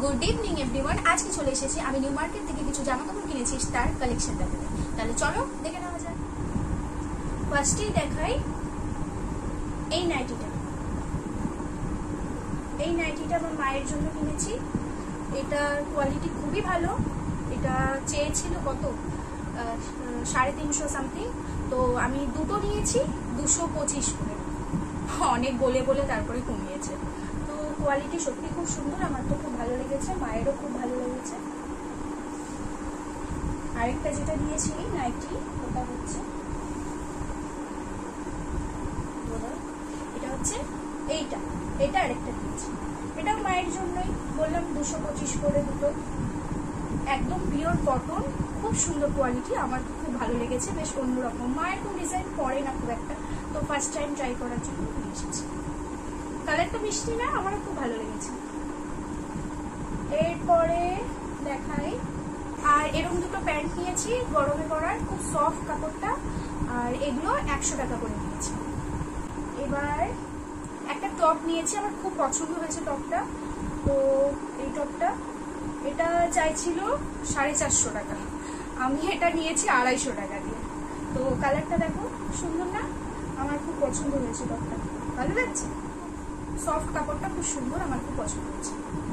Good evening everyone. আজকে চলে এসেছি আমি নিউ মার্কেট থেকে কিছু জামা কাপড় কিনেছি তার কালেকশন দেখাতে। তাহলে চলো দেখে নেওয়া যাক। ফার্স্টেই দেখাই এই নাইটিটা। এই নাইটিটা আমার মায়ের জন্য কিনেছি। এটার কোয়ালিটি খুবই ভালো। এটা চেয়েছিল কত 350 সামথিং, তো আমি দুটো নিয়েছি 225 করে। অনেক বলে বলে তারপরে কমিয়েছে। তো কোয়ালিটি সত্যি খুব সুন্দর, আমার তো খুব ভালো লেগেছে, মায়েরও খুব ভালো লেগেছে। আরেকটা যেটা নিয়েছি নাইটি, ওটা হচ্ছে এটা হচ্ছে এটা আরেকটা নিয়েছি। এটাও মায়ের জন্যই, বললাম 225 করে দুটো। একদম পিওর কটন, খুব সুন্দর কোয়ালিটি, আমার খুব ভালো লেগেছে। বেশ অন্যরকম, মায়ের কোন ডিজাইন পরে না খুব একটা, তো ফার্স্ট টাইম ট্রাই করার জন্য নিয়ে এসেছি। কালারটা মিষ্টি না, আমারও খুব ভালো লেগেছে। এরপরে দেখাই, আর এরকম দুটো প্যান্ট নিয়েছি গরমে পরার, খুব সফট কাপড়টা, আর এগুলো 100 টাকা করে নিয়েছি। এবার একটা টপ নিয়েছি, আমার খুব পছন্দ হয়েছে টপটা। তো এই টপটা, এটা চাইছিল 450 টাকা, আমি এটা নিয়েছি 250 টাকা দিয়ে। তো কালারটা দেখো সুন্দর না, আমার খুব পছন্দ হয়েছে টপটা, ভালো লাগছে। সফট কাপড়টা খুব সুন্দর, আমার খুব পছন্দ হয়েছে।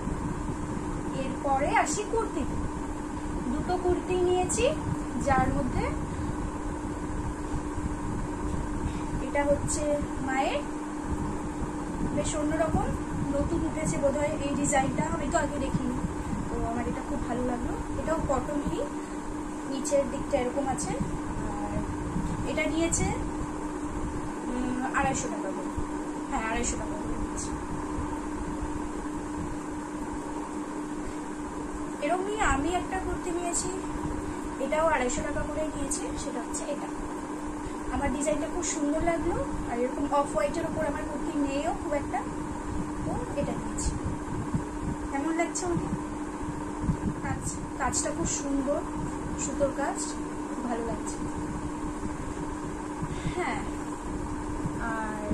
এরপরে আসি কুর্তি। দুটো কুর্তি নিয়েছি, যার মধ্যে এটা হচ্ছে মায়ের, বেশ অন্যরকম, নতুন উঠেছে বোধহয় এই ডিজাইনটা, আমি তো আগে দেখিনি। তো আমার এটা খুব ভালো লাগলো। এটাও কটনই, নিচের দিকটা এরকম আছে। আর এটা নিয়েছে 250 টাকা করে। হ্যাঁ, 250 টাকা করে নিয়েছি। এরকমই আমি একটা কুর্তি নিয়েছি, এটাও 250 টাকা করে নিয়েছে। সেটা হচ্ছে এটা, আমার ডিজাইনটা খুব সুন্দর লাগলো। আর এরকম অফ হোয়াইটের উপর আমার কুর্তি নেইও খুব একটা, তো এটা নিয়েছি। কেমন লাগছে আমাকে? কাজটা খুব সুন্দর, সুতোর কাজ, খুব ভালো লাগছে। হ্যাঁ, আর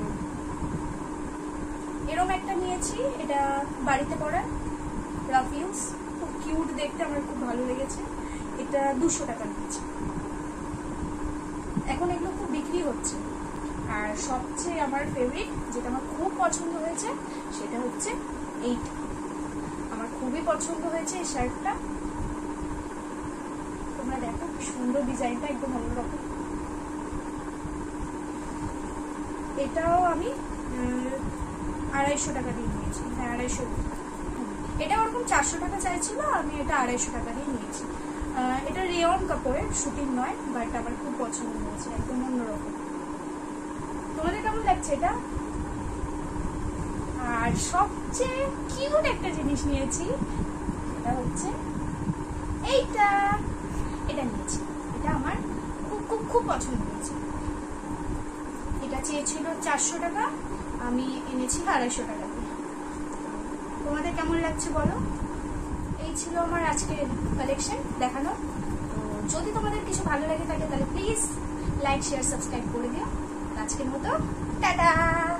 এরকম একটা নিয়েছি, এটা বাড়িতে পরা, রাফ ইউজ, খুব কিউট দেখতে, আমার খুব ভালো লেগেছে। এটা 200 টাকা নিয়েছে। এখন এগুলো খুব বিক্রি হচ্ছে। আর সবচেয়ে আমার ফেভারিট, যেটা আমার খুব পছন্দ হয়েছে, সেটা হচ্ছে এইটা। আমার খুবই পছন্দ হয়েছে এই শার্টটা। তোমরা দেখো কি সুন্দর ডিজাইনটা, একদম অন্যরকম। এটাও আমি 250 টাকা দিয়ে নিয়েছি। হ্যাঁ, 250। এটা ওরকম 400 টাকা চাইছিল, আমি এটা 250 টাকা দিয়ে নিয়েছি। এটা রেয়ন কাপড়ের, শুটিং নয়, বাট আমার খুব পছন্দ হয়েছে, একদম অন্যরকম। তোমাদের কেমন লাগছে এটা? আর সবচেয়ে কিউট একটা জিনিস নিয়েছি, এটা হচ্ছে এইটা। এটা নিয়েছি, এটা আমার খুব খুব খুব পছন্দ হয়েছে। এটা চেয়েছিল 400 টাকা, আমি এনেছি 250 টাকা দিয়ে। তোমাদের কেমন লাগছে বলো? এই ছিল আমার আজকের কালেকশন দেখানো। তো যদি তোমাদের কিছু ভালো লাগে থাকে, তাহলে প্লিজ লাইক, শেয়ার, সাবস্ক্রাইব করে দিও। আজকের মতো টাটা।